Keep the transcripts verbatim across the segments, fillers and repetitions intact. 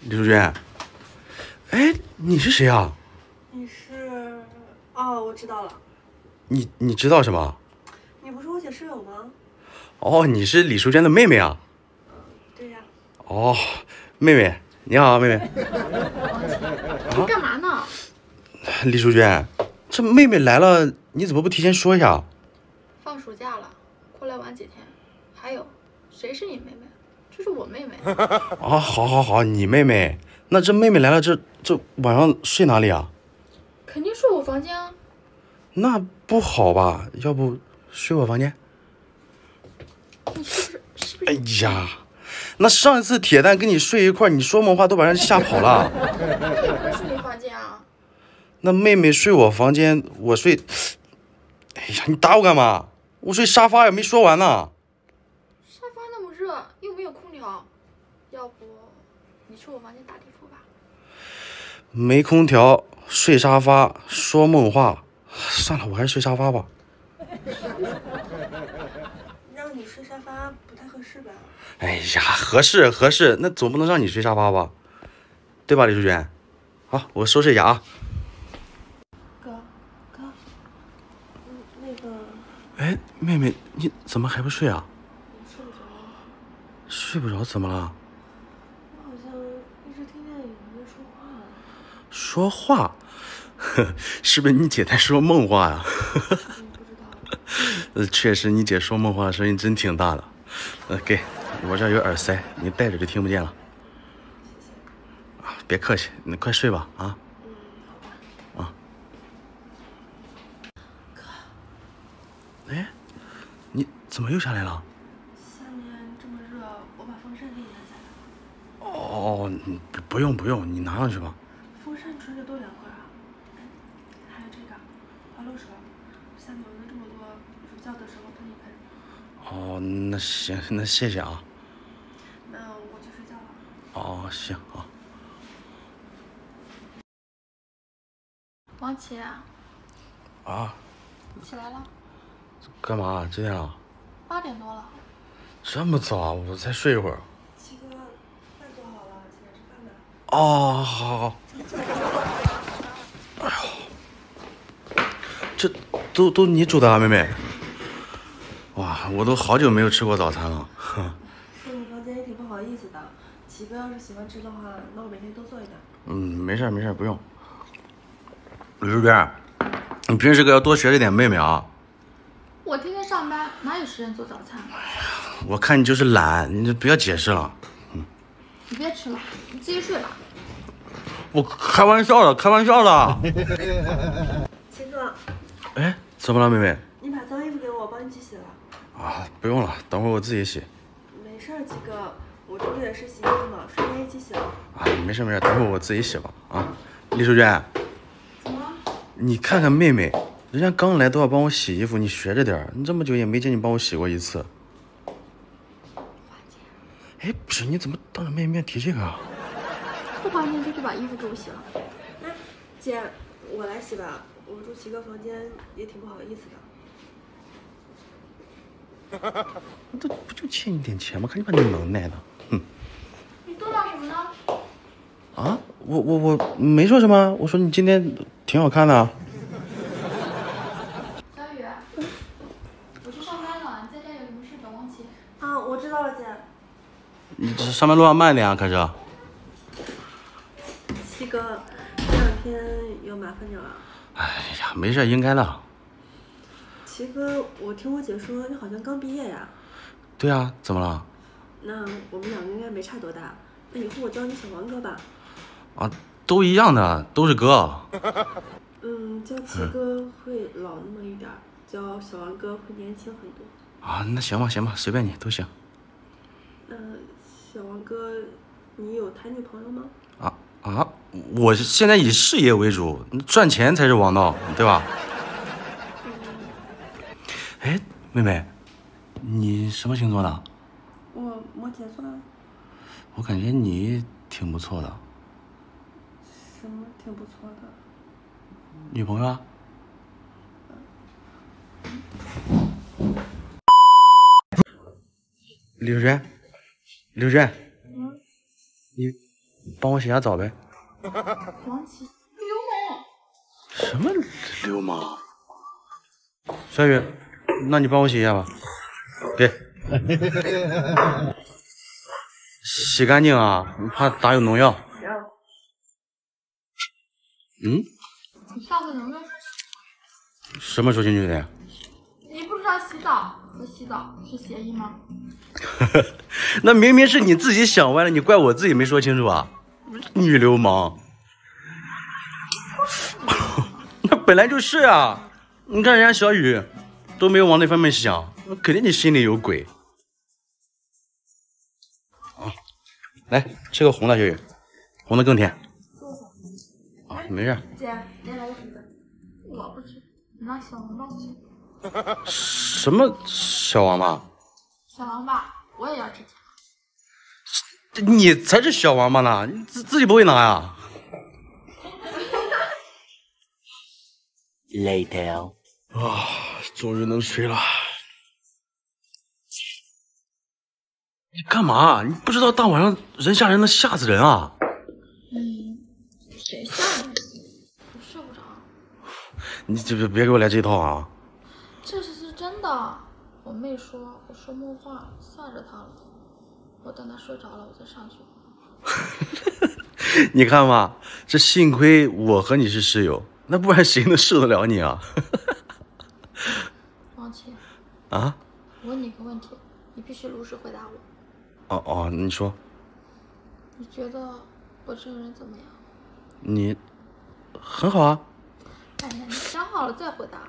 李淑娟，哎，你是谁啊？ 你是？哦，我知道了。 你你知道什么？ 你不是我姐室友吗？ 哦，你是李淑娟的妹妹啊？ 嗯，对呀。 哦，妹妹，你好，妹妹。 你干嘛呢？ 李淑娟，这妹妹来了，你怎么不提前说一下？ 放暑假了，过来玩几天。还有，谁是你妹妹？这是我妹妹。 啊，好，好，好，你妹妹。那这妹妹来了，这这晚上睡哪里啊？ 肯定睡我房间啊。 那不好吧？要不睡我房间？ 你是不是是不是？ 哎呀，那上一次铁蛋跟你睡一块，你说梦话都把人吓跑了。 那也不能睡你房间啊。 那妹妹睡我房间，我睡……哎呀，你打我干嘛？我睡沙发也没说完呢。 沙发那么热，又没有空调，要不你去我房间打地铺吧？ 没空调，睡沙发，说梦话，算了，我还是睡沙发吧。 让你睡沙发不太合适吧？ 哎呀，合适合适，那总不能让你睡沙发吧？对吧，李淑娟？好，我收拾一下啊。 哥，哥，嗯，那个， 哎，妹妹，你怎么还不睡啊？ 你睡不着？ 睡不着，怎么了？ 我好像一直听见有人在说话。 说话？呵，是不是你姐在说梦话呀？ 嗯，不知道。 呃，确实，你姐说梦话的声音真挺大的。呃，给我这儿有耳塞，你戴着就听不见了。 谢谢。 啊，别客气，你快睡吧啊。 嗯，好吧。 啊。哥。哎，你怎么又下来了？ 下面这么热，我把风扇给你拿下来了。 哦，你不不用不用，你拿上去吧。 风扇吹着多凉快啊！哎，还有这个花露水，下面闻了这么多，睡觉的时候喷一喷。 哦，那行，那谢谢啊。 那我去睡觉了。 哦，行啊。 王琦啊， 啊， 起来了， 干嘛？几点了？ 八点多了。 这么早啊？我再睡一会儿。 七哥，饭做好了，起来吃饭吧。 哦，好好。哎呦，这都都你煮的啊，妹妹？哇，我都好久没有吃过早餐了。 睡你房间也挺不好意思的。齐哥要是喜欢吃的话，那我每天多做一点。 嗯，没事没事，不用。李淑娟，你平时可要多学着点妹妹啊。 我天天上班，哪有时间做早餐？ 我看你就是懒，你就不要解释了。 嗯，你别吃了，你自己睡吧。 我开玩笑的，开玩笑的。 齐哥， 哎，怎么了，妹妹？ 你把脏衣服给我，我帮你去洗了。 啊，不用了，等会儿我自己洗。 没事儿，齐哥，我这不也是洗衣服嘛，顺便一起洗了。 啊，没事没事，等会儿我自己洗吧。啊，李淑娟， 怎么？ 你看看妹妹，人家刚来都要帮我洗衣服，你学着点。你这么久也没见你帮我洗过一次。哎，不是，你怎么当着妹面提这个啊？ 不花钱就去把衣服给我洗了。 那姐，我来洗吧。我住齐哥房间也挺不好意思的。 这不就欠你点钱吗？看你把你能耐的，哼！ 你嘟囔什么呢？ 啊，我我我没说什么，我说你今天挺好看的。 小雨，我去上班了，你在家有什么事找王琦。 啊，我知道了，姐。 你这上班路上慢点啊，可是。 七哥，这两天又麻烦你了。 哎呀，没事，应该的。 齐哥，我听我姐说你好像刚毕业呀。 对啊，怎么了？ 那我们两个应该没差多大。那以后我叫你小王哥吧。 啊，都一样的，都是哥。 嗯，叫齐哥会老那么一点儿，叫小王哥会年轻很多。 啊，那行吧，行吧，随便你都行。 那小王哥，你有谈女朋友吗？ 啊啊！我现在以事业为主，赚钱才是王道，对吧？哎，妹妹，你什么星座的？ 我摩羯座。 我感觉你挺不错的。 什么挺不错的？ 女朋友啊？李淑娟，李淑娟， 嗯， 你帮我洗下澡呗。 王琦，流氓！ 什么流氓？小雨，那你帮我洗一下吧，给。洗干净啊，你怕打有农药。嗯？ 你上次有没有？ 什么说清楚点？ 你不知道洗澡和洗澡是协议吗？ 那明明是你自己想歪了，你怪我自己没说清楚啊！女流氓。那本来就是啊！你看人家小雨都没有往那方面想，肯定你心里有鬼。啊，来吃个红的，小雨，红的更甜。啊，没事。 姐，再来一瓶的。我不吃，你让小王八吃。 什么小王八？ 小王八，我也要吃茶。 你才是小王八呢，你自自己不会拿呀？Later。啊，终于能睡了。你干嘛？你不知道大晚上人吓人能吓死人啊？ 嗯，谁吓你？我睡不着。 你这别别给我来这一套啊！ 这是是真的，我妹说我说梦话吓着她了，我等她睡着了我再上去。 你看嘛，这幸亏我和你是室友，那不然谁能受得了你啊？ 王琦， 啊？ 我问你个问题，你必须如实回答我。 哦哦，你说。 你觉得我这个人怎么样？ 你很好啊。 哎呀，你想好了再回答。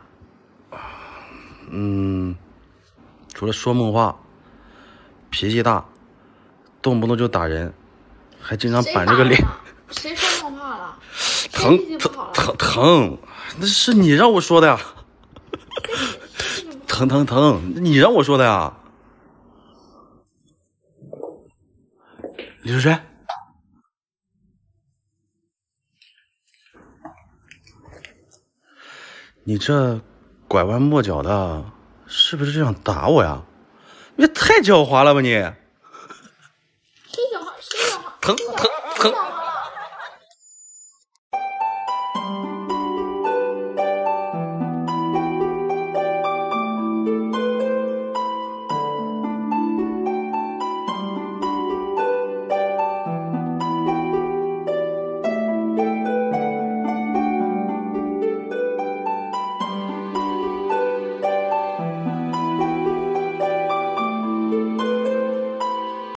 嗯，除了说梦话，脾气大，动不动就打人，还经常板着个脸。 谁说梦话了？ 疼疼疼疼，那是你让我说的呀。疼疼疼，你让我说的呀。李书轩，你这拐弯抹角的，是不是就想打我呀？你也太狡猾了吧你！ 谁狡猾？谁狡猾？ 疼疼疼！